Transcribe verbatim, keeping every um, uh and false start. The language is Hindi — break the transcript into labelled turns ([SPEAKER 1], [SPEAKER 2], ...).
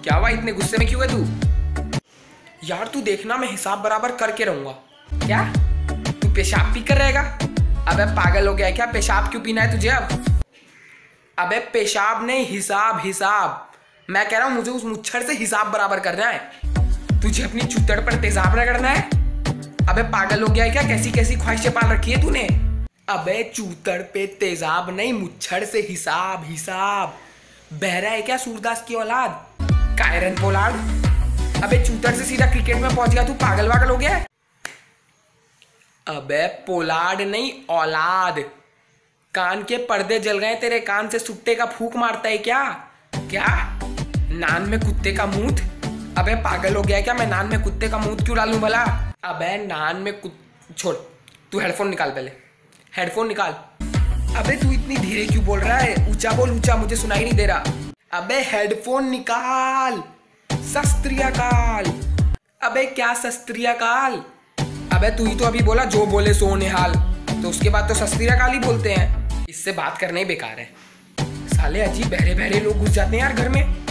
[SPEAKER 1] क्या हुआ, इतने गुस्से में क्यों है तू? यार तू देखना, मैं हिसाब बराबर करके रहूंगा। क्या तू पेशाब पी कर रहेगा? अबे पागल हो गया है क्या? पेशाब क्यों पीना है तुझे अब? अबे पेशाब नहीं, हिसाब हिसाब। मैं कह रहा हूं मुझे उस मुच्छर से हिसाब बराबर करना है। तुझे अपनी चुतड़ पर तेजाब रगड़ना है? अबे पागल हो गया है क्या? कैसी कैसी ख्वाहिशें पाल रखी है तूने? अबे चूतड़ पे तेजाब नहीं, मुच्छर से हिसाब हिसाब। बहरा है क्या सूरदास की औलाद? Kieron Pollard. अबे चूतड़ से सीधा क्रिकेट में पहुंच गया तू, पागल वागल हो गया है? अबे पोलार्ड नहीं, औलाद। कान के पर्दे जल गए तेरे, कान से सुट्टे का फूंक मारता है क्या? क्या नान में कुत्ते का मूत? अबे पागल हो गया है क्या? मैं नान में कुत्ते का मूत क्यों डालूं भला? अबे नान में कुत छोड़, तू हेडफोन निकाल, पहले हेडफोन निकाल। अबे तू इतनी धीरे क्यों बोल रहा है? ऊंचा बोल, ऊंचा, मुझे सुनाई नहीं दे रहा। अबे हेडफोन निकाल। शस्त्रियाकाल। अबे क्या शस्त्रियाकाल? अबे तू ही तो अभी बोला जो बोले सो निहाल, तो उसके बाद तो शस्त्रियाकाल ही बोलते हैं। इससे बात करना ही बेकार है। साले अजीब बहरे बहरे लोग घुस जाते हैं यार घर में।